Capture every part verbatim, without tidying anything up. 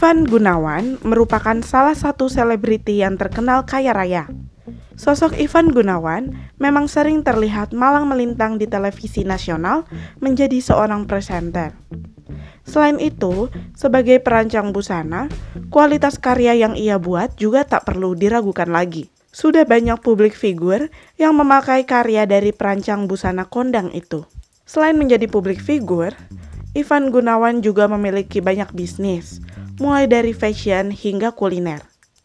Ivan Gunawan merupakan salah satu selebriti yang terkenal kaya raya. Sosok Ivan Gunawan memang sering terlihat malang melintang di televisi nasional menjadi seorang presenter. Selain itu, sebagai perancang busana, kualitas karya yang ia buat juga tak perlu diragukan lagi. Sudah banyak publik figur yang memakai karya dari perancang busana kondang itu. Selain menjadi publik figur, Ivan Gunawan juga memiliki banyak bisnis, mulai dari fashion hingga kuliner.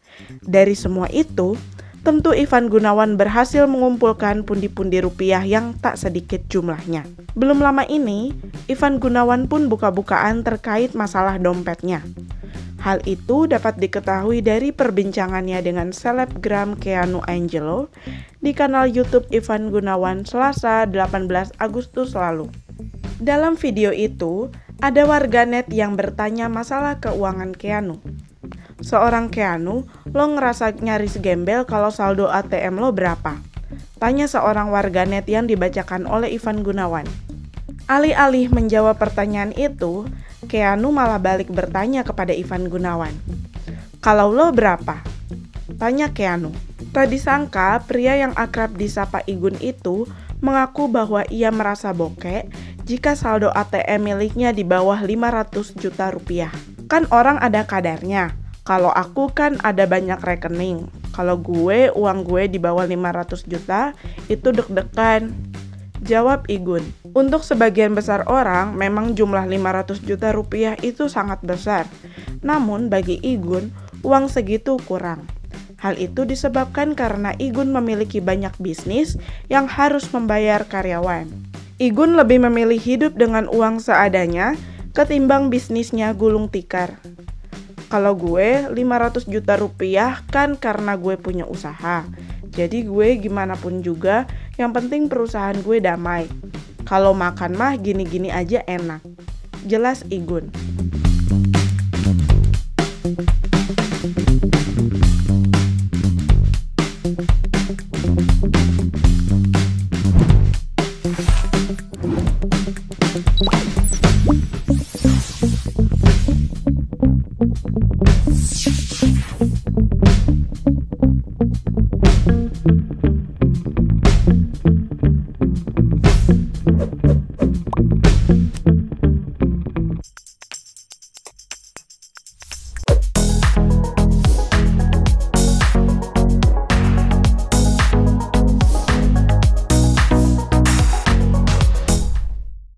Dari semua itu, tentu Ivan Gunawan berhasil mengumpulkan pundi-pundi rupiah yang tak sedikit jumlahnya. Belum lama ini, Ivan Gunawan pun buka-bukaan terkait masalah dompetnya. Hal itu dapat diketahui dari perbincangannya dengan selebgram Keanu Angelo di kanal YouTube Ivan Gunawan Selasa delapan belas Agustus lalu. Dalam video itu, ada warganet yang bertanya masalah keuangan Keanu. Seorang Keanu, lo ngerasa nyaris gembel kalau saldo A T M lo berapa? Tanya seorang warganet yang dibacakan oleh Ivan Gunawan. Alih-alih menjawab pertanyaan itu, Keanu malah balik bertanya kepada Ivan Gunawan. Kalau lo berapa? Tanya Keanu. Tak disangka, pria yang akrab disapa Igun itu mengaku bahwa ia merasa bokek jika saldo A T M miliknya di bawah lima ratus juta rupiah. Kan orang ada kadarnya. Kalau aku kan ada banyak rekening. Kalau gue, uang gue di bawah lima ratus juta, itu deg-degan. Jawab Igun. Untuk sebagian besar orang, memang jumlah lima ratus juta rupiah itu sangat besar. Namun bagi Igun, uang segitu kurang. Hal itu disebabkan karena Igun memiliki banyak bisnis yang harus membayar karyawan. Igun lebih memilih hidup dengan uang seadanya ketimbang bisnisnya gulung tikar. Kalau gue lima ratus juta rupiah kan karena gue punya usaha. Jadi gue gimana pun juga, yang penting perusahaan gue damai. Kalau makan mah gini-gini aja enak. Jelas Igun.